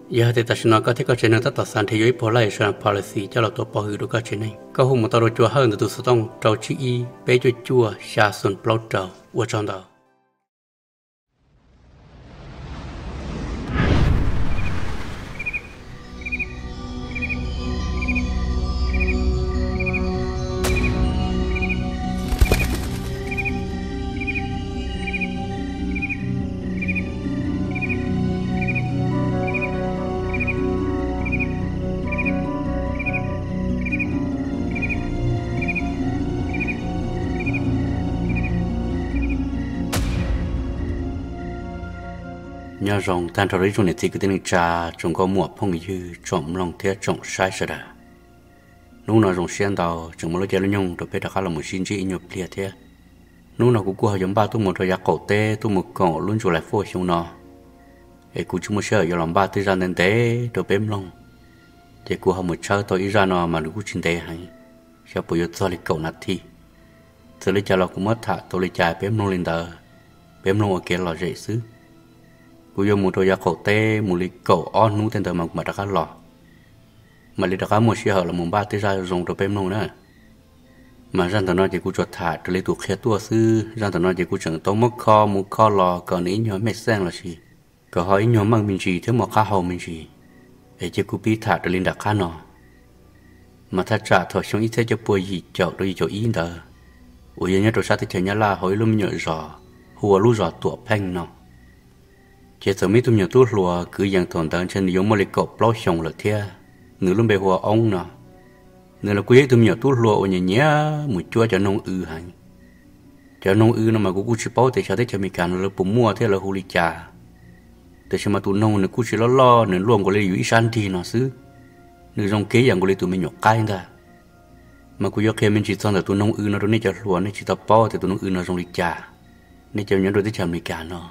giờ thì ta nói có thể có chuyện nào tất sản thế giới polarization policy cho là tổ bảo hữu được có chuyện này có hôm một tàu chùa hơn từ số đông trâu chi y bé cho chùa xa xuân plau trâu ở trong đó nhớ rằng tan trâu trong này thì cái tên trà trong có mua phong như trộm lòng thế trộm sai sợ đã lúc nào trong xuyên tàu trong một lối chơi luôn nhung rồi bây giờ khá là một xin chỉ nhiều pliệt thế lúc nào cũng qua giống ba tôi một thời gian cổ tê tôi một cổ luôn trở lại phô xong nó ấy cũng chung một sợ giờ làm ba tôi ra đến té rồi bém lòng thì cũng học một chơi tôi ra nó mà cũng chín tê hay cho bây giờ cho lại cậu nát thi từ lấy cha nó cũng mất thả tôi lấy cha bém lòng lên tờ bém lòng ở kia là dễ xứ cú yo một đôi giặc cổ tê một lì cổ on nú tên tờ mà đã cá lò mà lì đã cá một xí hở là một ba tê ra dùng đồ bém nông nữa mà rằng tờ nói chỉ cú chuột thả từ lấy tụ khé tua sư rằng tờ nói chỉ cú chẳng tao mất kho một kho lò còn ý nhỏ mệt sang là gì có hỏi nhỏ mang mình gì thế mà cá hầu mình gì để chỉ cú pi thả từ lên đặt cá nọ mà thà trả thọ xuống ít thế cho bùi gì chậu đôi chỗ ý tờ ủi nhớ đồ sao thì chờ nhớ là hỏi luôn nhớ rõ hùa lu rõ tụa phanh nọ chỉ sợ mấy tụi nhỏ tuốt lùa cứ dạng thòn tàn trên giống một lịch cọp lo xong là thea nửa luôn bề hòa ông nè nửa là quý tụi nhỏ tuốt lùa ở nhà nhé một chúa cho nông hành cho nông nó mà cũng chỉ bảo để cho thấy cho mình cản là bụng mua thế là hù lì trà để cho mà tụi nông nó cũng chỉ lo nửa luôn có lấy yếu san thì nó xứ nửa trong kế dạng có lấy tụi mình nhọc cay ta mà cũng do khi mình chỉ xong là tụi nông nó đó nên cho lùa nên chỉ tập bao thì tụi nông nó trong lì trà nên cho nhớ đôi tới cho mình cản nó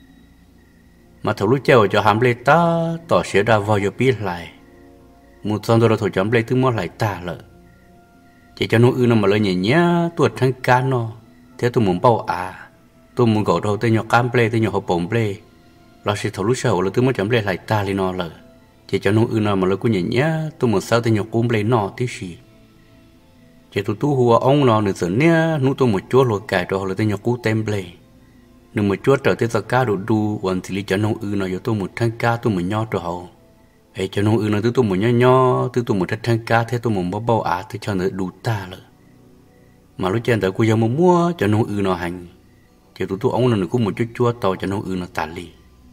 mà thầu lúc chơi cho ham lấy ta tỏ sẽ ra vào giờ biết lại một xong rồi thầu chấm lấy thứ mót lại ta lợ chỉ cho nó nó mà lấy nhẹ nhá tuột thằng cá nó thế tôi muốn bao tôi muốn gọi đầu tôi nhỏ cam play tôi nhỏ hộp bổng play lo sẽ thầu lúc sau là thứ mót chấm lấy lại ta lên nó lợ chỉ cho nó mà lấy cũng nhẹ nhá tôi muốn sao tôi nhỏ cũng play nó tí gì chỉ tôi tu hùa ông nó được giờ nhá nó tôi một chỗ rồi cài rồi là tôi nhỏ cũng tem play nhưng mà chúa trở tới tất cả đồ đu hoàn thì lý cho nông nó giờ tôi một thằng cá tôi một nho rồi hậu ấy cho nông nó tôi một nho tôi một thằng cá thế tôi một bao thì cho nó đủ ta rồi mà lúc trên tới cô giờ mua cho nông nó hành thì tôi ông nó cũng một chút chúa tàu cho nông nó tàn lì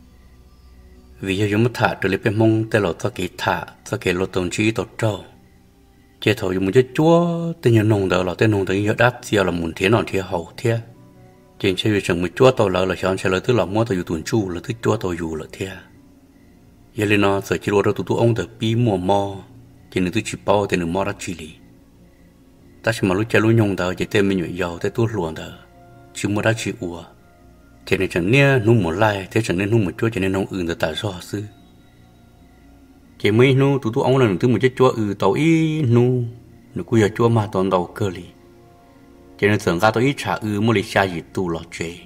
vì giờ chúng thả từ lấy bên mông tới lọt thắc thả thắc lọt tổng chí tọt trâu chế thầu dùng một chút chúa tới nhà nông đó là tới nông tới giờ đắt giờ là muốn thế nào thế hậu thế trên xe chẳng một chúa tàu là chọn xe là thứ là mua tàu dùng tuần chu là thứ chúa tàu dùng là thế giờ lên nó sợ chỉ lo đâu tụi ông từ pi mua mò chỉ nên tụi chỉ bao thì nên mò ra chỉ lý ta chỉ mà lúc chơi lúc nhung đó chỉ tên mình nhảy giàu tới tuốt luồn đó chỉ mua ra chỉ ủa cho nên chẳng nia nung một lai thế chẳng nên nung một chúa cho nên nông được tại do sư chỉ mấy nu tụi ông là thứ một chiếc chúa tàu ý nu nó cũng giờ chúa mà toàn đầu cơ li cho nên thường cả tôi ít trả mua lịch xa gì tu lọt chế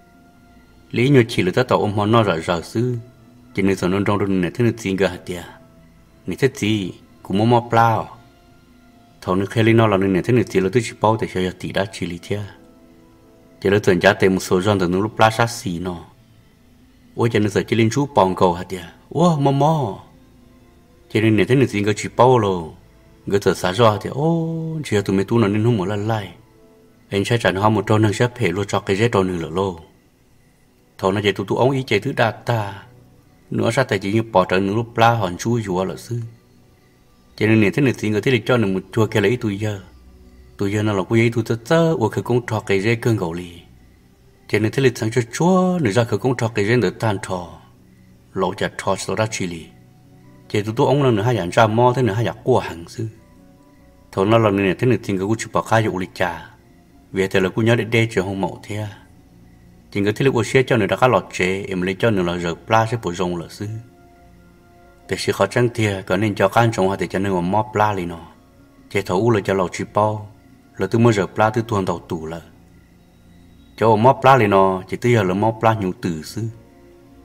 lý nhớ chỉ là ta tàu ông họ nó rõ sư cho nên thường trong đó này thế này gì cả tiệt này thế gì cũng mua plau thầu nước khi nó là này thế này gì là tôi chỉ bao để cho tỷ đã chỉ lý thế cho nên thường giá tiền một số dân từ nó lúc plau sát xì nó ôi cho nên giờ chỉ liên chú bòn cầu hả tiệt wow mò cho nên này thế này gì cả chỉ bao rồi người thợ xả ra thì ô chỉ là tụi mấy tu nó nên không một lần lại anh sẽ trả họ một trâu nâng xếp hệ luôn cho cái dễ trâu nửa lỡ lô thầu nó chỉ tụi ông ý chạy thứ đạt ta nữa sao tại chỉ như bỏ trở nửa lúc la hòn chui rùa lỡ sư cho nên này thế này thì người thế để cho được một chua cái lấy tôi giờ nó là cái giấy tôi tớ ở khởi công trọ cái dễ cơn gầu lì cho nên thế lịch sáng cho chúa nửa ra khởi công trọ cái dễ được tan trò lộ chặt trò sau đó chỉ lì chỉ tụi ông là nửa hai dạng ra mò thế nửa hai dạng qua hàng sư thầu nó là này thế này thì người cũng chụp vào khai dụng lịch trà vì thế là cô nhớ để đe cho hông mậu thế chỉ người thế là cô xe cho người đã có lọt chế em lấy cho người là giờ pla sẽ bổ sung là sư để sự khó tránh thiệt có nên cho can trong họ để cho nên mà mò pla liền nó chế thấu là cho lọt chỉ bao là từ mới giờ pla từ tuần đầu tủ là cho mò pla liền nó chỉ từ giờ là mò pla nhiều từ sư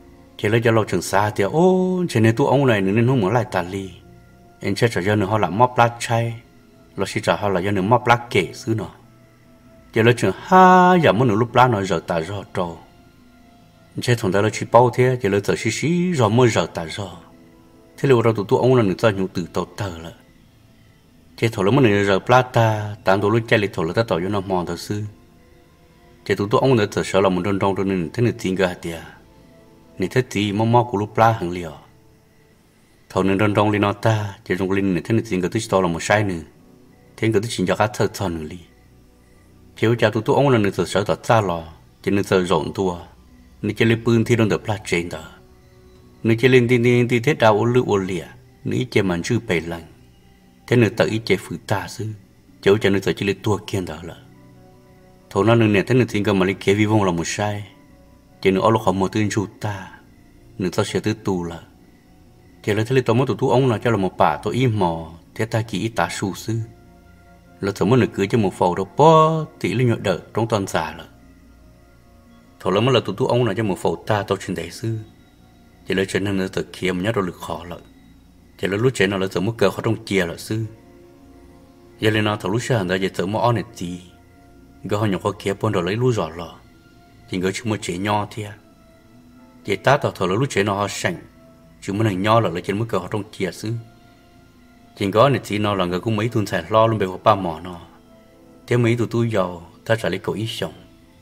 chỉ lấy cho lâu chừng xa thì ô chỉ nên tụ ông này nên không muốn lại tàn li anh chơi trò chơi nữa họ làm móp lá chay lo chỉ trò họ là do nữa móp lá kể xứ nọ chỉ lấy chừng ha giờ muốn nữa lúc lá nó giờ ta rõ trâu chơi thằng ta là chỉ bao thế chỉ lấy giờ xí rồi mới giờ ta rõ thế liệu đâu tụ ông là nữa cho nhung từ tàu tờ là chỉ thằng lúc mới giờ plata tạm tụ lúc chơi lịch thằng là ta tàu cho nó mòn thật sư chỉ tụ ông nữa thật sợ là một đòn đòn cho nên thế này tiền cái hạt nè thế thì mò của lúc lá hàng liều thầu nên đòn đòn lên nó ta chỉ trong linh này thế này tiền cái tích to là một sai nữa thế cái tích chỉ cho các thợ thợ nữa li thiếu cha tụ ông là nữa thật sợ thật xa lò chỉ nên sợ rộn tua nên chỉ lên pin thì đòn đập lá trên đó nên chỉ lên tin thế đào ô lư ô lìa nên chỉ màn chữ bể lạnh thế nên tự chỉ phụ ta sư cháu cha nên tự chỉ lên tua kiên đó là thầu nó nên thế nên tiền cái mà lấy kế vi vong là một sai chỉ nữa ông không một tin chủ ta nữa tao sẽ tự tu là chỉ là thế là tao muốn tụ ông là cho là một bà tôi im mò thế ta chỉ ta su sư là tao muốn được cưới cho một phò đâu po tỷ lệ nhọ đỡ trong toàn giả là thầu là mới là tụ ông là cho một phò ta tao truyền đại sư chỉ là chuyện nên tự kia mà nhớ đâu lực khó là chỉ là lúc chuyện nào là tao muốn cờ khó trong chia là sư giờ lên nào thầu lúc sáng đó giờ tao muốn ăn gì cái họ nhọc khó kia bọn rồi lấy lúa giỏ lò thì người chúng mới chế nho thế chế ta tao thở lúc chế nó họ sành chúng mới nho là lấy trên mức cờ họ trong chia xứ chỉ có này thì nó là người cũng mấy tuần xài lo luôn bề của ba mỏ nó theo mấy tụi tôi giàu ta trả lấy cậu ít sống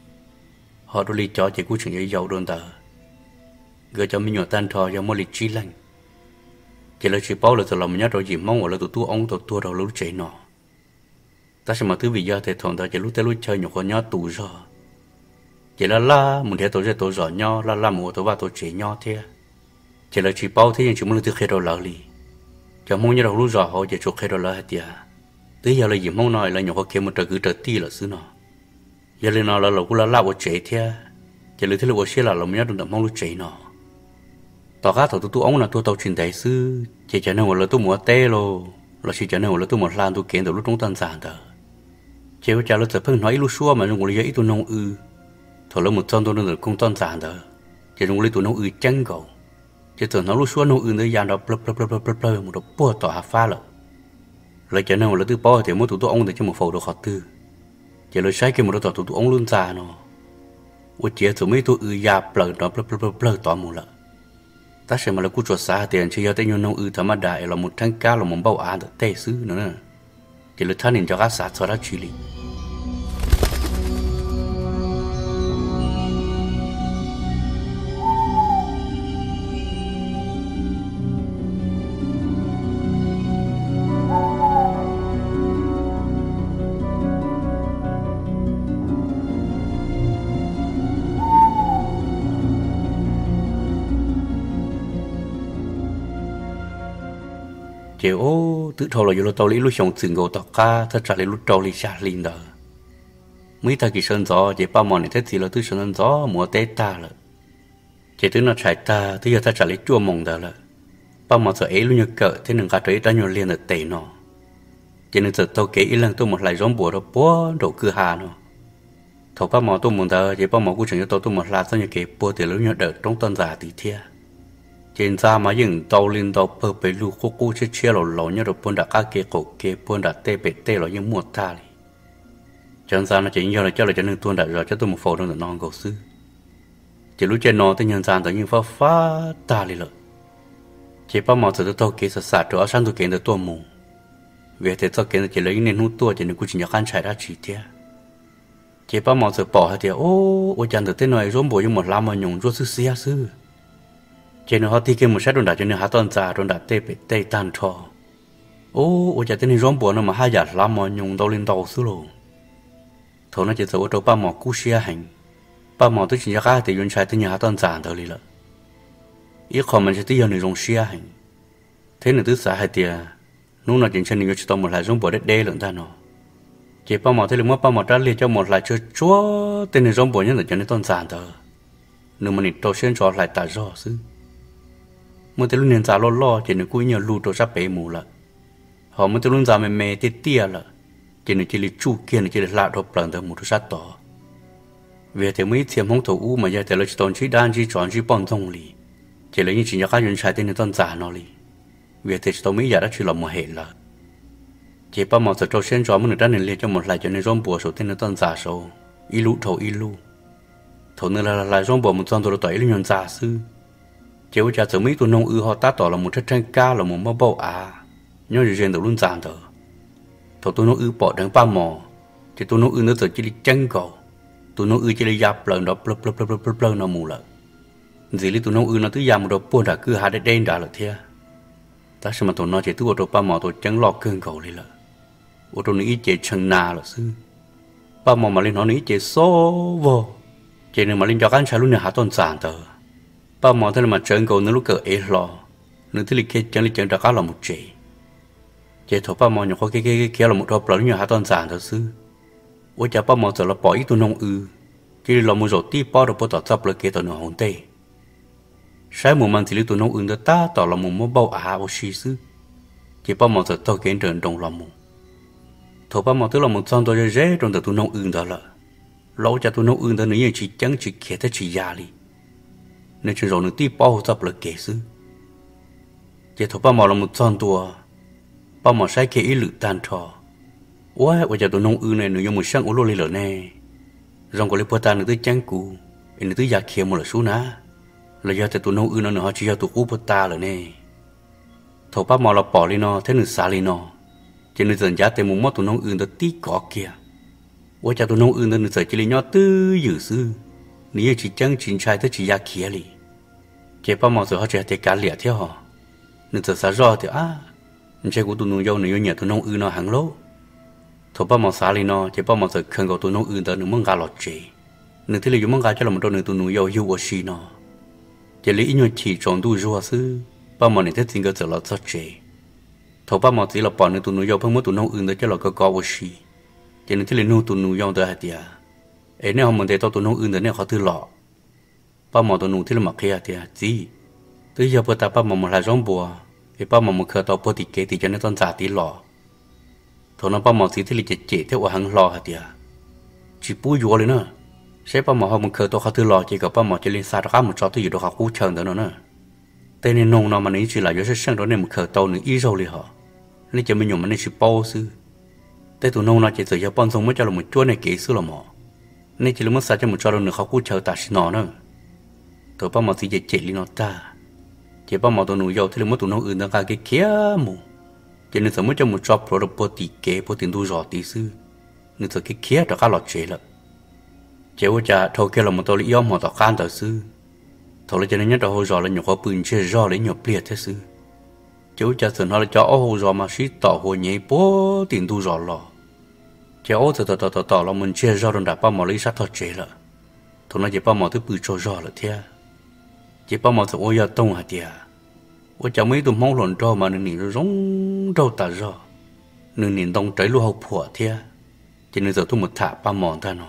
họ đôi lý cho chỉ cũng chuyện giàu đơn tờ người cho mình nhỏ tan thò cho mua lịch chi lành chỉ là chỉ bao là từ lòng nhát rồi chỉ mong là tụi tôi ông tụi tôi đầu lúc chế nó ta sẽ mà thứ vì do thể thằng ta chỉ lúc tới lúc chơi nhỏ con nhát tù rồi chỉ là muốn theo tôi sẽ tôi giỏi nho là một tôi và tôi chế nho thế chỉ là chỉ bao thế nhưng chúng mình từ khi đầu lỡ li cho mong như đầu lúc giỏi họ chỉ chụp khi đầu lỡ hết tiệt tới giờ là gì mong nói là nhỏ có kia một trò cứ trò ti là xứ nọ giờ lên nó là cũng là một chế thế chỉ là thế là một xe là mình nhớ được mong lúc chế nọ tao cá thầu tôi ông là tôi tàu truyền đại sư chỉ cho nên là tôi mua té lo là chỉ cho nên là tôi mua lan tôi kiện từ lúc trong tân sản đó chỉ có trả lời tập phân nói lúc xưa mà dùng cái gì tôi nông thầu là một trăm tôi được công tân sản đó chỉ dùng lấy tôi nông chăng cầu chỉ tưởng nó lúc xưa nông nơi giàn đó plơ một độ bùa tỏa hạ pha lại cho nên là tôi bỏ thì mỗi tụi ông để cho một phẩu được họ tư chỉ là sai cái một độ tụi ông luôn già nó ủa chỉ tụi mấy tụi già plơ nó plơ tỏa một lần ta sẽ mà là cú chuột xa tiền chỉ do tên nhân nông thầm mà đại là một thằng cá là một bao ăn được tê xứ nữa chỉ làท่านเห็นcho các xã cho đã xử lý chiều ô tự thầu là dù tàu lý lúc sống từng gầu tàu cá thật ra là lúc tàu lý xa linh đó mấy ta kỳ sơn gió chỉ bao mòn này thế thì là tự sơn gió mùa tết ta là chỉ tự nó chạy ta tự giờ ta trả lấy chua mồng đó là bao mòn sợ ấy lúc như cỡ thế nên cả trời ta nhiều liền ở tây nó chỉ nên sợ tàu kế ít lần tôi một lại giống bùa đó búa đổ cửa hà nó thầu bao mòn tôi muốn ta chỉ bao mòn cũng chẳng cho tôi một lại tôi như kế bùa thì lúc như đợt trong tuần giả tí thia trên da mà những tàu lên tàu bờ bể lu cô chia lẩu như rồi buôn đã cá kia cổ kia buôn đã tê bể tê rồi những muột ta đi trên da nó chỉ như là cho là cho nên tuôn đã rồi cho tôi một phổ trong non cầu sư chỉ lúc trên nó tới nhân gian tới những phá ta đi rồi chỉ bao màu từ tôi kia sạt rồi sang tôi kia từ tôi mù về thế tôi kia chỉ lấy nên hút tôi chỉ nên cũng chỉ nhắc ăn chạy ra chỉ thế chỉ bao màu từ bỏ hết thì ô chẳng được tên này rốn bồi như một làm mà nhung rốt xí sư trên họ thì cái một sát đồn đại cho nên họ toàn già đồn đại tê bể tê tan trò ô chả tên này rong bùa nó mà hai giả làm mà nhung đâu lên đầu xứ luôn thôi nó chỉ sợ đâu ba mỏ cú xia hành ba mỏ tôi chỉ ra thì yun trái tới nhà họ toàn già thôi là ít khó mình sẽ tới giờ này rong xia hành thế này tôi xả hai tia lúc nào trên chân này chỉ tao một lại rong bùa đất đê lợn ta nó chỉ ba mỏ thế là mất ba mỏ trả liền cho một lại cho chúa tên này rong bùa nhất là cho nên toàn già thôi nếu mà nịt trâu xuyên trò lại ta rõ xứมื่อแต่รุ่นเรียนจ่าล้อเจนกูเนี่ยรู้ตัวชาเป๋หมูละhọมื่อแต่รุ่นจ่าเมย์เตี้ยละเจนจะลิจูเกียนจะลิลาดรบปลังเดิมหมูทุชาต่อเวทีไม่เทียมห้องถูมาใหญ่แต่เราจะตอนชี้ด้านชี้จอนชี้ป้อนตรงลี chỉ là những chuyện khác những sai tên tôn giả nó đi vì thế tôi mới giờ đã chỉ là một hệ là chỉ bao một giờ trâu sen cho mình đã nên liệt cho một lại cho nên rong bùa số tên tôn giả số ilu thầu ilu thầu nữa là lại rong bùa một tôn tôi tỏi ilu nhân giả sư chỉ với cha giờ mấy tôi nông họ ta tỏ là một chất tranh ca là một món bầu nhớ gì riêng được luôn giản thôi thầu tôi nông bỏ đằng ba mò chỉ tôi nông nó giờ chỉ là chân cầu tôi nông chỉ là giáp lần đó plơ nó mù lợ gì lý tôi nông nó cứ giáp một đầu buồn đã cứ hai đen đã là thế ta xem mà tôi nói chỉ tôi đầu ba mò tôi chẳng lo cơn cầu đi lợ ô tôi nghĩ chỉ chân na là sư ba mò mà lên nó nghĩ chỉ số vô chỉ nên mà lên cho các anh trai luôn nhà hạ tôn giản thôi ba mò thế là mà chân cầu nó lúc cỡ ấy lo nữa thì lịch chân đã cá là một chỉ thầu ba mò nhỏ cái là một đầu plơ nhà hạ tôn giản thôi sư ôi cha ba mò giờ là bỏ ít tôi nông chỉ là một rồi tí bỏ được bỏ tọt sắp là kế tọt nửa hồn tê sai một màn thì lý tôi nông đó ta tọt là một món bao ô xí sư chỉ ba mò giờ tao kiến trường đồng lòng một thầu ba mò tức là một con tôi dễ trong từ tôi nông đó là lâu cha tôi nông đó nếu chỉ chẳng chỉ kia tới chỉ già đi nên chỉ rồi nửa tí bỏ sắp là kế sư chỉ thầu ba mò là một con tôi ba mò sai kế ý lự tan trò ôi cha tôi nông này nếu như một sáng ô lô lên nè rong có lấy bữa ta nữa tới chán cù nữa tới giặc kia một là số ná là do tôi nông nó họ chỉ cho tôi cú bữa ta rồi nè thầu bắp mò là bỏ đi nó thế nữa xả đi nó cho nên dần giá tới một món tôi nông đó tí cỏ kia ôi cha tôi nông đó nữa giờ chỉ lấy nhỏ tư dữ sư nếu chỉ chẳng chín trai tới chỉ giặc kia đi cái bắp mò giờ họ chỉ thấy cá lẻ theo họ nữa giờ xả rõ thì chơi của tôi nông dâu nữa nhà tôi nông nó hàng lố thầu ba mò xả lên nó chỉ ba mò giờ khẩn cầu tôi nông đó nữa mong gà lọt chế nữa thì lấy mong gà cho là một đôi nữa tôi nông yêu xí nó chỉ lấy nhiều chỉ chọn tôi rùa sư ba mò này thế tình cơ giờ lọt rất chế thầu ba mò chỉ là bỏ nữa tôi nông phong mất tôi nông đó cho là có xí chỉ nên thì lấy nuôi tôi nông đó hả tia ấy nếu họ muốn thấy tôi nông đó nếu họ tự lọ ba mò tôi nông thì là mặc kia tia gì tới giờ bữa ta ba mò một là rong bùa thì ba mò một khởi tàu bữa thì kế thì cho nên toàn giả tí lọ thằng nó bao mò xí thì lịch chế theo hàng lò hả tia chỉ bùi vô lên nữa sẽ bao mò họ muốn khởi tàu họ tự lò chỉ có bao mò chỉ lên xa đó một chỗ tôi dự được họ cú chờ nữa nữa tên nên nông nó mà nếu chỉ là do sang đó nên một khởi tàu nữa ít rồi liền họ nên chỉ mình nhung mà nên chỉ bao sư tên tụi nông nó chỉ giờ bao xong mới cho là một chỗ này kỹ sư là mò nên chỉ là mất xa cho một chỗ nữa họ cú chờ ta xin nó nữa tụi bao mò xí chế lên nó ta chỉ bao mò tụi nông dâu thì là mất tụi nông nó cả cái kia mù cho nên sớm mới cho một job pro được bớt kế bớt tiền thu rõ tí sư nên giờ cái kia đã khá lọt chế了chéo cha thâu kia là một tàu lý mà tàu can tàu sư thâu lấy cho nên nhất là hồi rõ là nhiều khó bự chơi rõ lấy nhiều bịa thế sư chéo cha sớm nói là cho hồi rõ mà sĩ tàu hồi nhảy bớt tiền thu rõ lò chéo tàu là mình chơi rõ rồi đã bao mò lấy sát thật chế了thâu nói chỉ bao mò thứ bự cho rõ là thế chỉ bao mò thứ ôi ya tông hả tiệt我讲mấy tụi mong lộn trò mà nên nó rong trâu ta rõ nên đông trái lúa hậu phủa thế cho nên giờ tôi một thả ba mòn ta nó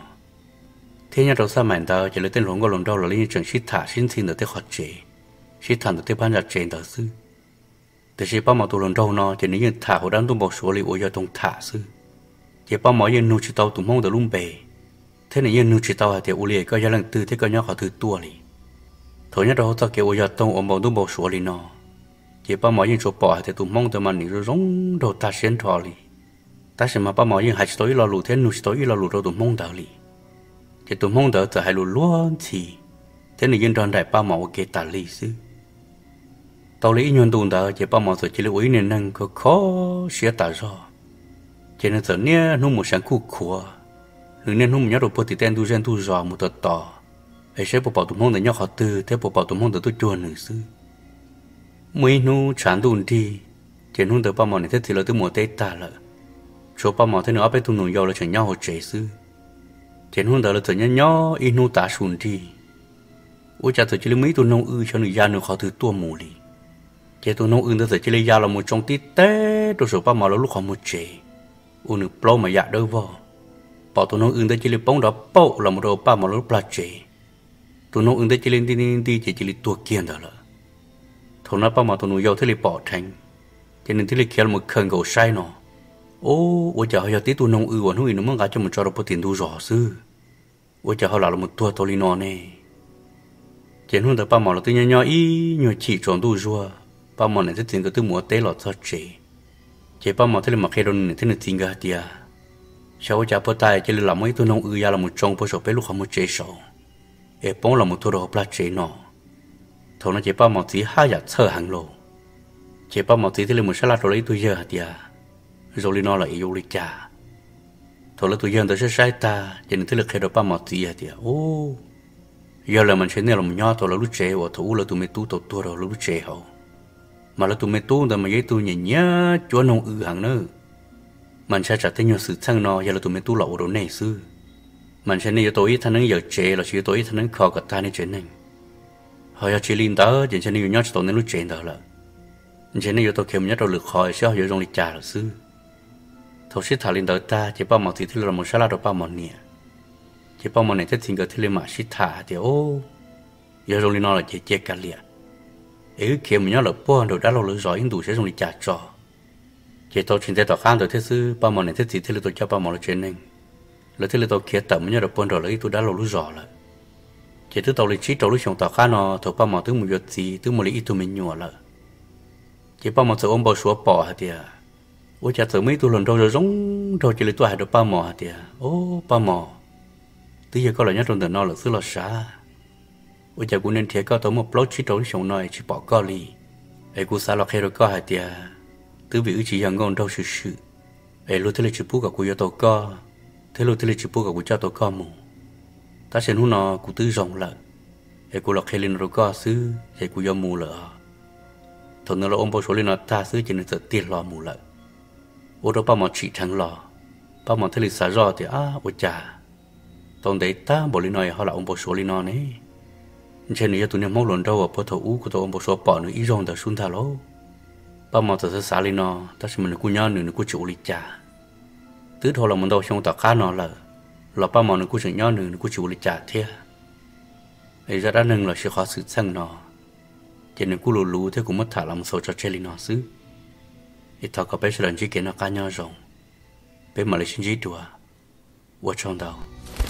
thế nhà đâu sao mày ta chỉ lấy tên lộn có lộn trâu là lấy trường shit thả xin xin được tới học chế shit thả được tới ban nhạc chế đó sưแต่ ba mòn tụi lộn trâu nó chỉ nên thả hồi đang tụi bảo số lấy ôi giờ tụi thả sư chỉ ba mòn yên nuôi chỉ tao tụi mong được lung bể thế này yên nuôi chỉ tao thì ôi liền có gia lần tư thế có nhau họ từ tua liền thôi nhá đâu tao kêu ôi giờ tụi ông bảo tụi bảo số liền nó chỉ ba mỏ yên chỗ bỏ thì tụi mong tụi mình rồi rong đồ ta xuyên thò li ta sẽ mà ba mỏ yên hai tối lo lụt thế nụ tối lo lụt đâu tụi mong đỡ li chỉ tụi mong đỡ từ hai lụt luôn thì thế này yên tròn đại ba mỏ kê ta li sư tao lấy nhân tụi đỡ chỉ ba mỏ rồi chỉ lấy uống nên năng có khó xía ta rồi chỉ nên giờ nia nung một sáng khu khua nên nên nung một nhát đồ bột thì tên tu gen tu giò một tờ tò ấy sẽ bộ bảo tụi mong để nhau họ từ thế bộ bảo tụi mong để tôi chuồn nữa sư mấy nu chán đun đi chỉ nu được bao mòn này thế thì là từ mùa tết ta了số bao mòn thế nữa bây tụi nó yêu là chẳng nhau họ chế sư chỉ nu được là tự nhiên nhau in nu ta xuống đi ôi cha tự chỉ là mấy tụi nông cho người già nữa họ từ tua mù đi chỉ tụi nông tự chỉ là già là một trong tí tết rồi số bao mòn là lúc họ một chế ôi nữa bao mà già đâu vào bảo tụi nông tự chỉ là bông đó bao là một đồ bao mòn lúc là chế tụi nông tự chỉ là đi chỉ là tua kiên đó là thằng nó bao mà tụi nó yêu thế là bỏ thành cho nên thế là kia là một khẩn cầu sai nó ôi chả họ tí tụi nông còn hủy nó mới gả cho một trò đồ tiền thu rõ sư ôi chả họ là một tua tôi nó nè chuyện hôm đó ba mỏ là tôi nhỏ ý nhỏ chỉ tròn đu rùa ba mỏ này tôi tiền cái tôi mua té lọt cho chị ba mỏ thế là mặc cái đồ này thế là tiền cái tiệt sau cha bố tay chỉ là làm mấy tôi nông ra là một trong bố sổ bé lúc không một chế sổ ê bóng là một tôi đồ plá chế nọ thầu nó chỉ ba mỏ tí hai giờ sơ hàng lô chỉ ba mỏ tí thế là một salad rồi lấy tôi giờ tiệt rồi li nó là yêu li cha thầu là tôi giờ tôi sẽ sai ta cho nên thế là khi đó ba mỏ tí tiệt ô giờ là mình sẽ nên là một nhỏ thầu là lúc chế và thầu là tôi mới tu tổ rồi lúc chế hậu mà là tôi mới tuแต่mà giấy tôi nhẹ nhá chúa nông hàng nữa mình sẽ trả tới nhiều sự thăng nó giờ là tụi mình tu lậu đồ này xưa mình sẽ nên tối thằng nó giờ chế là chỉ tối thằng nó khó cả ta nên chuyện này họ chỉ linh đó chỉ cho nên nhớ tụi nó lúc chuyện đó là chỉ nên tôi kiếm nhớ đầu lực khỏi sẽ giờ trong lịch trả là xưa thầu sĩ thà linh đó ta chỉ bao màu thì là một salad bao màu nè chỉ bao màu này thì cái thì mà sĩ thà thì ô giờ trong lịch nó là chỉ chết cả liền ấy kiếm nhớ là bao đồ đã lâu rồi giỏi đủ sẽ trong lịch trả cho chỉ tôi chuyển tới tòa khang rồi thế sư bao món này thế gì thế là tôi cho bao món là chuyện này là thế là tôi kia tầm nhớ được bốn rồi lấy tôi đã lâu lúc rõ rồi chỉ thứ tôi lấy chỉ tôi lúc xong tòa khang nó tôi bao món thứ một việc gì thứ một lấy ít tôi mình nhua rồi chỉ bao món sự ôm bao số bỏ hả tiệt ôi chả tự mấy tôi lần đầu rồi giống rồi chỉ lấy tôi hay được bao món hả tiệt ô bao món thứ giờ có là nhớ trong đời nó là thứ là xa ôi chả cũng nên thiệt có tôi một lối chỉ tôi lúc xong nói chỉ bỏ co li ấy cũng xa là khi rồi có hả tiệt từ vì chỉ hàng ngon đâu sự ấy lúc thế là chỉ buộc cả của tôi co thế lúc thế là chỉ buộc cả của cha tôi co mù ta sẽ nói nó của tư rộng lại ấy của lộc hay lên rồi co xứ ấy của do mù lợ thôi nó là ông bao số lên nó ta xứ chỉ nên tự tiền lo mù lại ô đó bao mà chỉ thằng lo bao mà thế là xả rõ thì ôi chà tông đấy ta bỏ lên nói họ là ông bao số lên nó này trên này tụi nó mong lần đâu ở bao thầu của tôi ông bao số bỏ nữa ý rong đã xuống thà lố bao mò từ xa lên nó ta sẽ mình cũng nhớ nữa cũng chịu lịch trả tứ thôi là mình đâu trong tàu cá nó là bao mò nữa cũng chịu nhớ nữa cũng chịu lịch trả thế ấy ra đã nâng là sẽ khó sự sang nó cho nên cũng lù thế cũng mất thả làm sâu cho chơi lên nó xứ ít thằng có bé sẽ lần chỉ kiến nó cá nhau rồng bé mà lấy xin gì đùa 我撞到。